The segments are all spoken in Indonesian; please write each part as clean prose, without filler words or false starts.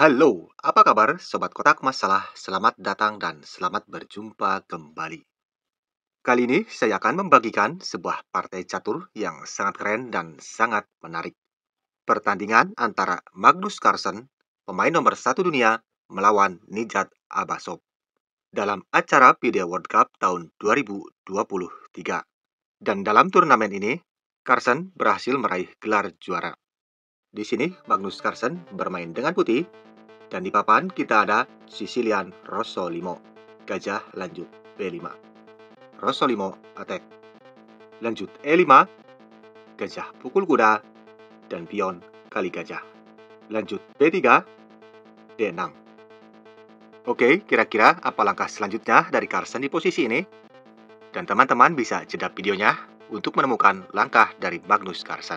Halo, apa kabar Sobat Kotak Masalah? Selamat datang dan selamat berjumpa kembali. Kali ini saya akan membagikan sebuah partai catur yang sangat keren dan sangat menarik. Pertandingan antara Magnus Carlsen, pemain nomor satu dunia, melawan Nijat Abasov dalam acara Video World Cup tahun 2023. Dan dalam turnamen ini, Carlsen berhasil meraih gelar juara. Di sini, Magnus Carlsen bermain dengan putih, dan di papan kita ada Sicilian Rossolimo, gajah lanjut B5. Rossolimo attack. Lanjut E5, gajah pukul kuda, dan pion kali gajah. Lanjut B3, D6. Oke, kira-kira apa langkah selanjutnya dari Carlsen di posisi ini? Dan teman-teman bisa jeda videonya untuk menemukan langkah dari Magnus Carlsen.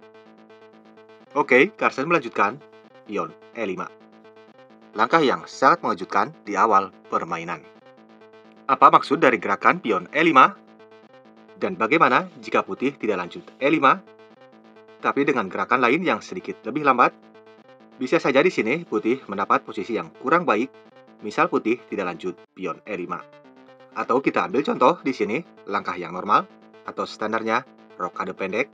Oke, Carlsen melanjutkan pion E5. Langkah yang sangat mengejutkan di awal permainan. Apa maksud dari gerakan pion E5? Dan bagaimana jika putih tidak lanjut E5, tapi dengan gerakan lain yang sedikit lebih lambat? Bisa saja di sini putih mendapat posisi yang kurang baik, misal putih tidak lanjut pion E5. Atau kita ambil contoh di sini, langkah yang normal atau standarnya rokade pendek.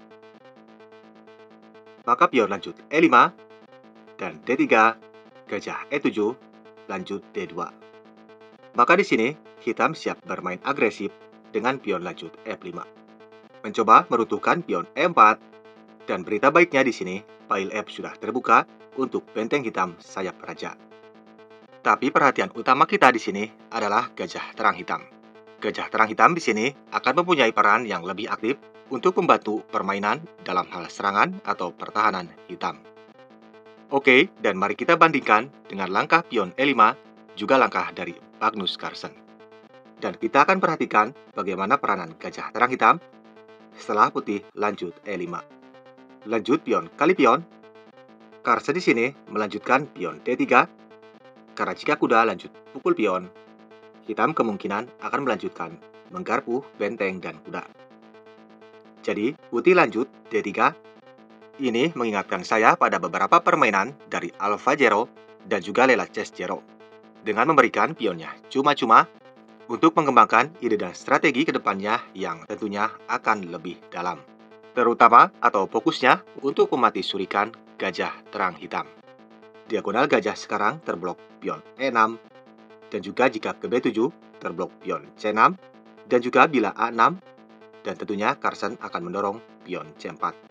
Maka pion lanjut E5 dan D3, gajah E7, lanjut D2. Maka di sini hitam siap bermain agresif dengan pion lanjut F5. Mencoba meruntuhkan pion E4, dan berita baiknya di sini, pile F sudah terbuka untuk benteng hitam sayap raja. Tapi perhatian utama kita di sini adalah gajah terang hitam. Gajah terang hitam di sini akan mempunyai peran yang lebih aktif untuk membantu permainan dalam hal serangan atau pertahanan hitam. Oke, dan mari kita bandingkan dengan langkah pion E5, juga langkah dari Magnus Carlsen. Dan kita akan perhatikan bagaimana peranan gajah terang hitam setelah putih lanjut E5. Lanjut pion kali pion. Carlsen di sini melanjutkan pion D3, karena jika kuda lanjut pukul pion, hitam kemungkinan akan melanjutkan menggarpu benteng dan kuda. Jadi, putih lanjut D3. Ini mengingatkan saya pada beberapa permainan dari AlphaGero dan juga Lela Chess Zero, dengan memberikan pionnya cuma-cuma untuk mengembangkan ide dan strategi ke depannya yang tentunya akan lebih dalam. Terutama atau fokusnya untuk memati surikan gajah terang hitam. Diagonal gajah sekarang terblok pion E6, dan juga jika ke B7 terblok pion C6, dan juga bila A6, dan tentunya Carlsen akan mendorong pion C4.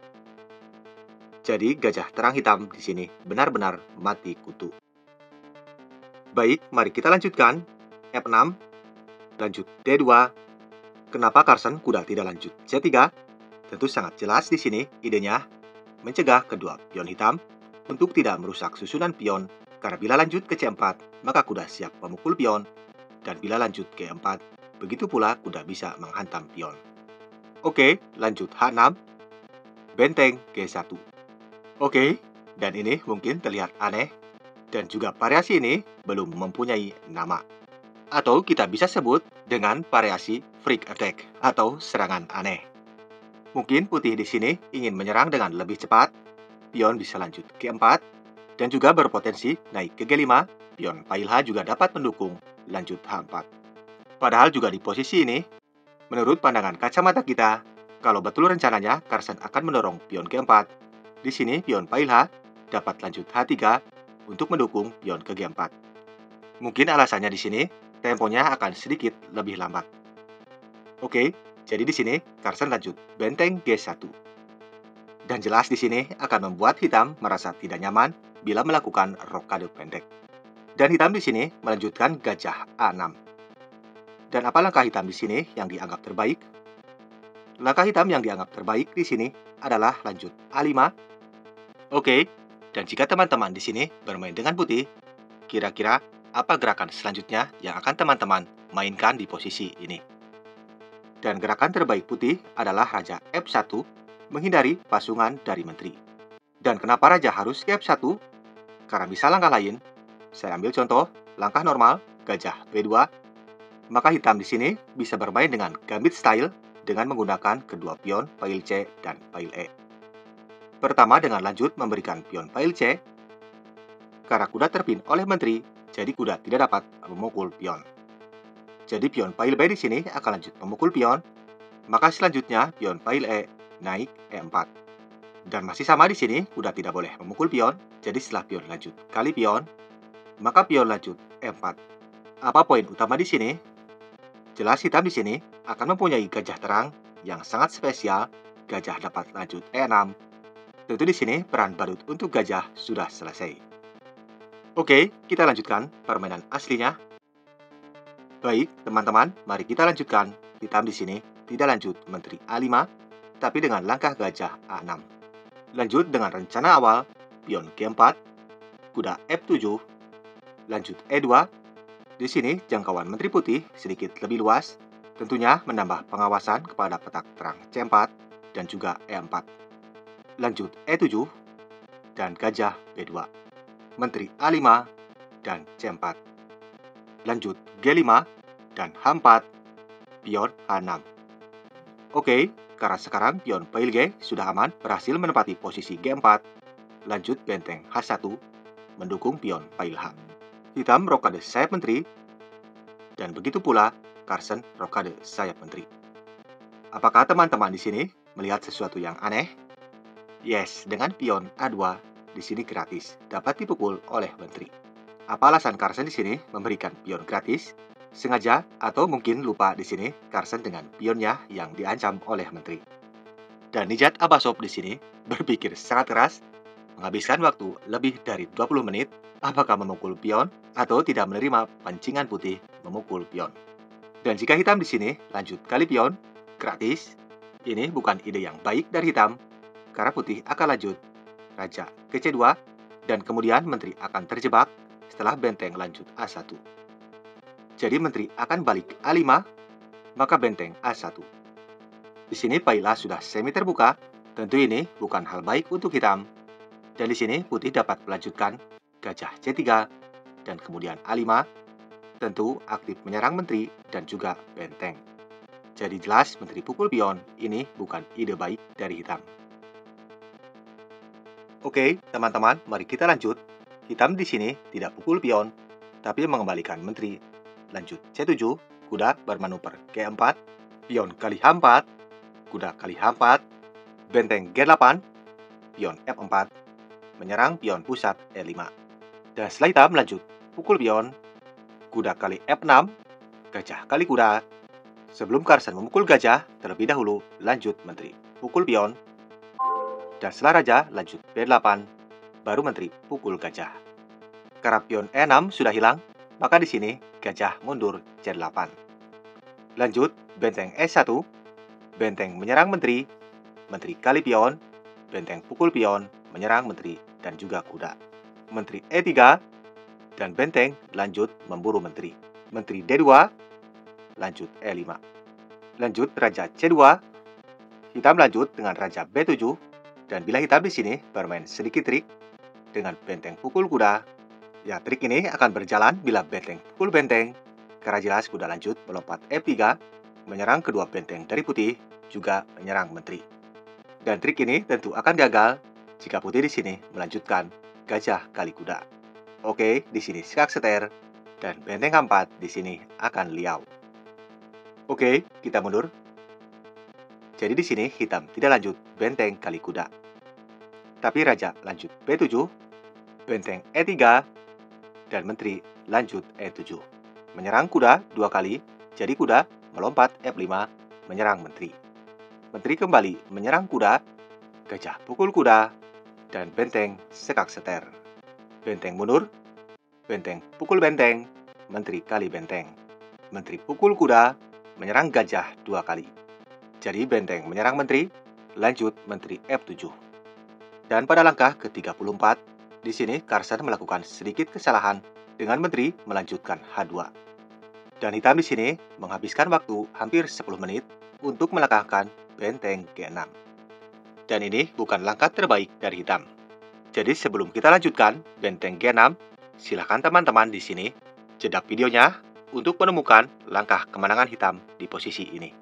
Jadi gajah terang hitam di sini benar-benar mati kutu. Baik, mari kita lanjutkan. F6, lanjut D2. Kenapa Carlsen kuda tidak lanjut C3? Tentu sangat jelas di sini idenya mencegah kedua pion hitam untuk tidak merusak susunan pion, karena bila lanjut ke C4, maka kuda siap memukul pion, dan bila lanjut ke E4, begitu pula kuda bisa menghantam pion. Oke, lanjut H6, benteng G1. Oke, dan ini mungkin terlihat aneh, dan juga variasi ini belum mempunyai nama. Atau kita bisa sebut dengan variasi freak attack atau serangan aneh. Mungkin putih di sini ingin menyerang dengan lebih cepat, pion bisa lanjut ke G4, dan juga berpotensi naik ke G5, pion file H juga dapat mendukung lanjut H4. Padahal juga di posisi ini, menurut pandangan kacamata kita, kalau betul rencananya Carlsen akan mendorong pion G4, di sini pion file H dapat lanjut H3 untuk mendukung pion ke G4. Mungkin alasannya di sini, temponya akan sedikit lebih lambat. Oke, jadi di sini Carlsen lanjut benteng G1. Dan jelas di sini akan membuat hitam merasa tidak nyaman bila melakukan rokade pendek. Dan hitam di sini melanjutkan gajah A6. Dan apa langkah hitam di sini yang dianggap terbaik? Langkah hitam yang dianggap terbaik di sini adalah lanjut A5. Oke, dan jika teman-teman di sini bermain dengan putih, kira-kira apa gerakan selanjutnya yang akan teman-teman mainkan di posisi ini? Dan gerakan terbaik putih adalah Raja F1, menghindari pasungan dari menteri. Dan kenapa Raja harus ke F1? Karena bisa langkah lain. Saya ambil contoh, langkah normal, gajah B2. Maka hitam di sini bisa bermain dengan gambit style dengan menggunakan kedua pion file C dan file E. Pertama dengan lanjut memberikan pion file C, karena kuda terpin oleh menteri, jadi kuda tidak dapat memukul pion. Jadi pion pail B di sini akan lanjut memukul pion, maka selanjutnya pion pail E naik E4. Dan masih sama di sini, kuda tidak boleh memukul pion, jadi setelah pion lanjut kali pion, maka pion lanjut E4. Apa poin utama di sini? Jelas hitam di sini akan mempunyai gajah terang yang sangat spesial, gajah dapat lanjut E6. Tentu di sini peran badut untuk gajah sudah selesai. Oke, kita lanjutkan permainan aslinya. Baik, teman-teman, mari kita lanjutkan. Hitam di sini tidak lanjut menteri A5, tapi dengan langkah gajah A6. Lanjut dengan rencana awal, pion G4, kuda F7, lanjut E2. Di sini jangkauan menteri putih sedikit lebih luas, tentunya menambah pengawasan kepada petak terang C4 dan juga E4. Lanjut E7 dan gajah B2, menteri A5 dan C4. Lanjut G5 dan H4, pion H6. Oke, karena sekarang pion pail G sudah aman berhasil menempati posisi G4, lanjut benteng H1 mendukung pion pail H. Hitam rokade sayap menteri, dan begitu pula Carson rokade sayap menteri. Apakah teman-teman di sini melihat sesuatu yang aneh? Yes, dengan pion A2 di sini gratis dapat dipukul oleh menteri. Apa alasan Carson di sini memberikan pion gratis? Sengaja atau mungkin lupa di sini Carson dengan pionnya yang diancam oleh menteri. Dan Nijat Abasov di sini berpikir sangat keras, menghabiskan waktu lebih dari 20 menit apakah memukul pion atau tidak menerima pancingan putih memukul pion. Dan jika hitam di sini lanjut kali pion gratis, ini bukan ide yang baik dari hitam, karena putih akan lanjut raja ke C2 dan kemudian menteri akan terjebak setelah benteng lanjut A1. Jadi menteri akan balik A5, maka benteng A1. Di sini pail A sudah semi terbuka, tentu ini bukan hal baik untuk hitam. Dan di sini putih dapat melanjutkan gajah C3 dan kemudian A5, tentu aktif menyerang menteri dan juga benteng. Jadi jelas menteri pukul pion ini bukan ide baik dari hitam. Oke, teman-teman, mari kita lanjut. Hitam di sini tidak pukul pion, tapi mengembalikan menteri. Lanjut C7, kuda bermanuver G4, pion kali H4, kuda kali H4, benteng G8, pion F4, menyerang pion pusat E5. Dan setelah hitam lanjut pukul pion, kuda kali F6, gajah kali kuda. Sebelum Carson memukul gajah, terlebih dahulu lanjut menteri pukul pion. Dan setelah raja lanjut B8, baru menteri pukul gajah. Karena pion E6 sudah hilang, maka di sini gajah mundur C8. Lanjut benteng E1, benteng menyerang menteri, menteri kali pion, benteng pukul pion, menyerang menteri dan juga kuda. Menteri E3 dan benteng lanjut memburu menteri. Menteri D2, lanjut E5. Lanjut raja C2, hitam lanjut dengan raja B7, dan bila hitam di sini bermain sedikit trik dengan benteng pukul kuda. Ya, trik ini akan berjalan bila benteng pukul benteng, karena jelas kuda lanjut melompat F3, menyerang kedua benteng dari putih, juga menyerang menteri. Dan trik ini tentu akan gagal jika putih di sini melanjutkan gajah kali kuda. Oke, di sini skak seter, dan benteng H4 di sini akan liau. Oke, kita mundur. Jadi di sini hitam tidak lanjut benteng kali kuda. Tapi raja lanjut B7, benteng E3, dan menteri lanjut E7. Menyerang kuda 2 kali, jadi kuda melompat F5, menyerang menteri. Menteri kembali menyerang kuda, gajah pukul kuda, dan benteng sekak seter. Benteng mundur, benteng pukul benteng, menteri kali benteng. Menteri pukul kuda, menyerang gajah 2 kali. Jadi benteng menyerang menteri, lanjut menteri F7. Dan pada langkah ke-34, di sini Carson melakukan sedikit kesalahan dengan menteri melanjutkan H2. Dan hitam di sini menghabiskan waktu hampir 10 menit untuk melangkahkan benteng G6. Dan ini bukan langkah terbaik dari hitam. Jadi sebelum kita lanjutkan benteng G6, silakan teman-teman di sini jeda videonya untuk menemukan langkah kemenangan hitam di posisi ini.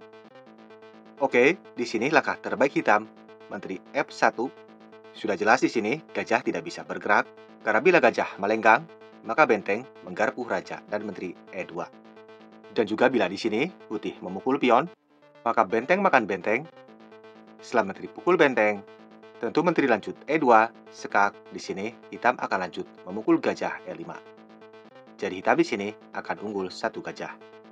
Oke, di sini langkah terbaik hitam, menteri F1. Sudah jelas di sini gajah tidak bisa bergerak, Karena bila gajah melenggang, maka benteng menggarpu raja dan menteri E2. Dan juga bila di sini putih memukul pion, maka benteng makan benteng. Setelah menteri pukul benteng, tentu menteri lanjut E2, sekak di sini hitam akan lanjut memukul gajah E5. Jadi hitam di sini akan unggul satu gajah.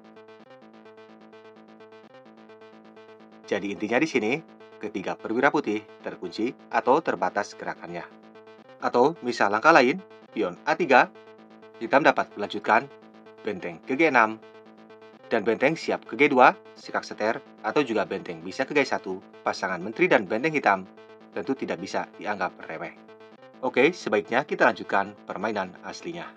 Jadi intinya di sini, ketiga perwira putih terkunci atau terbatas gerakannya. Atau misal langkah lain, pion A3, hitam dapat melanjutkan benteng ke G6, dan benteng siap ke G2, sekak seter, atau juga benteng bisa ke G1, pasangan menteri dan benteng hitam, tentu tidak bisa dianggap remeh. Oke, sebaiknya kita lanjutkan permainan aslinya.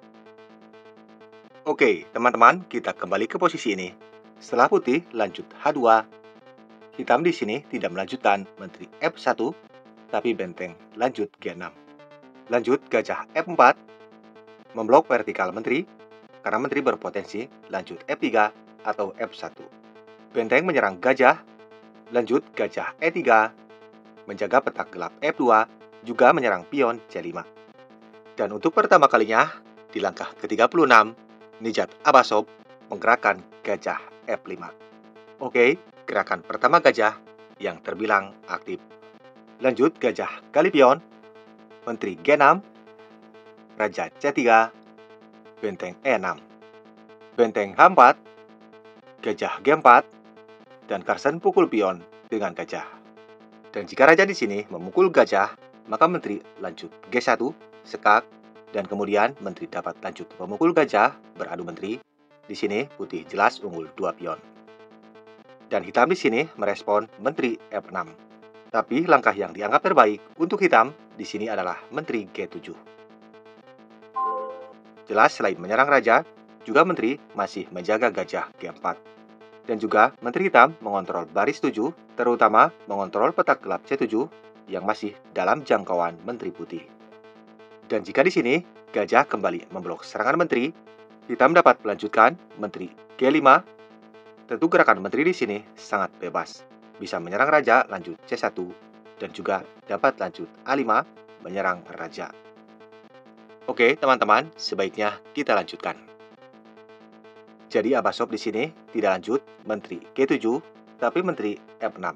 Oke, teman-teman, kita kembali ke posisi ini. Setelah putih, lanjut H2. Hitam di sini tidak melanjutkan menteri F1, tapi benteng lanjut G6. Lanjut gajah F4, memblok vertikal menteri, karena menteri berpotensi lanjut F3 atau F1. Benteng menyerang gajah, lanjut gajah E3, menjaga petak gelap F2, juga menyerang pion C5. Dan untuk pertama kalinya, di langkah ke-36, Nijat Abbasov menggerakkan gajah F5. Oke, gerakan pertama gajah yang terbilang aktif. Lanjut gajah kali pion, menteri G6, raja C3, benteng E6, benteng H4, gajah G4, dan Carson pukul pion dengan gajah. Dan jika raja di sini memukul gajah, maka menteri lanjut G1, sekak, dan kemudian menteri dapat lanjut memukul gajah, beradu menteri. Di sini putih jelas unggul 2 pion. Dan hitam di sini merespon menteri F6. Tapi langkah yang dianggap terbaik untuk hitam di sini adalah menteri G7. Jelas selain menyerang raja, juga menteri masih menjaga gajah G4. Dan juga menteri hitam mengontrol baris 7, terutama mengontrol petak gelap C7 yang masih dalam jangkauan menteri putih. Dan jika di sini gajah kembali memblok serangan menteri, hitam dapat melanjutkan menteri G5. Tentu gerakan menteri di sini sangat bebas. Bisa menyerang raja lanjut C1 dan juga dapat lanjut A5 menyerang raja. Oke, teman-teman, sebaiknya kita lanjutkan. Jadi Abbasov di sini tidak lanjut menteri G7, tapi menteri F6.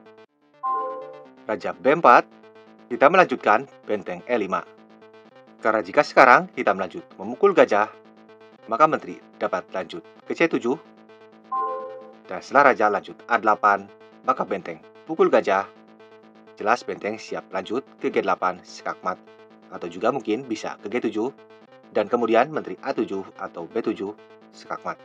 Raja B4, hitam melanjutkan benteng E5. Karena jika sekarang hitam lanjut memukul gajah, maka menteri dapat lanjut ke C7. Dan setelah raja lanjut A8, maka benteng pukul gajah. Jelas benteng siap lanjut ke G8 sekak mat, atau juga mungkin bisa ke G7, dan kemudian menteri A7 atau B7 sekak mat.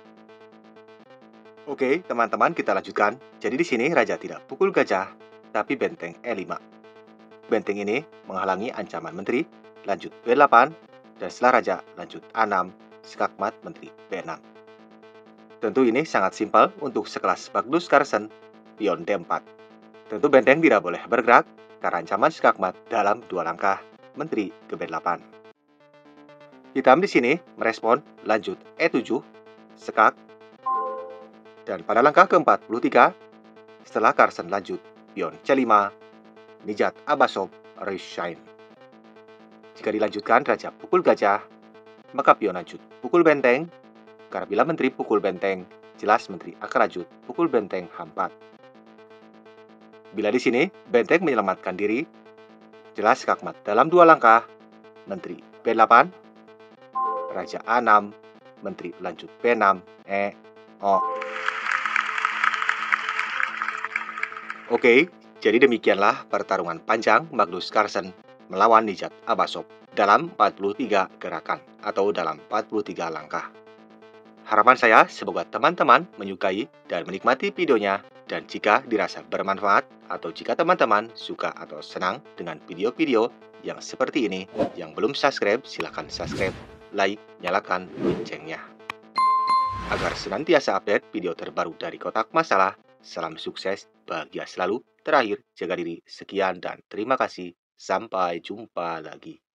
Oke, teman-teman, kita lanjutkan. Jadi di sini raja tidak pukul gajah, tapi benteng E5. Benteng ini menghalangi ancaman menteri, lanjut B8, dan setelah raja lanjut A6, sekak mat menteri B6. Tentu ini sangat simpel untuk sekelas Magnus Carlsen, pion D4. Tentu benteng tidak boleh bergerak karena ancaman skakmat dalam 2 langkah menteri ke B8. Hitam di sini merespon lanjut E7, sekak, dan pada langkah ke-43, setelah Carlsen lanjut pion C5, Nijat Abbasov resign. Jika dilanjutkan raja pukul gajah, maka pion lanjut pukul benteng, karena bila menteri pukul benteng, jelas menteri akan lanjut pukul benteng H4. Bila di sini benteng menyelamatkan diri, jelas skakmat dalam 2 langkah, menteri B8, raja A6, menteri lanjut B6, O. Oke, jadi demikianlah pertarungan panjang Magnus Carlsen melawan Nijat Abbasov dalam 43 gerakan atau dalam 43 langkah. Harapan saya semoga teman-teman menyukai dan menikmati videonya, dan jika dirasa bermanfaat atau jika teman-teman suka atau senang dengan video-video yang seperti ini, yang belum subscribe silahkan subscribe, like, nyalakan loncengnya. Agar senantiasa update video terbaru dari Kotak Masalah, salam sukses, bahagia selalu, terakhir jaga diri, sekian dan terima kasih, sampai jumpa lagi.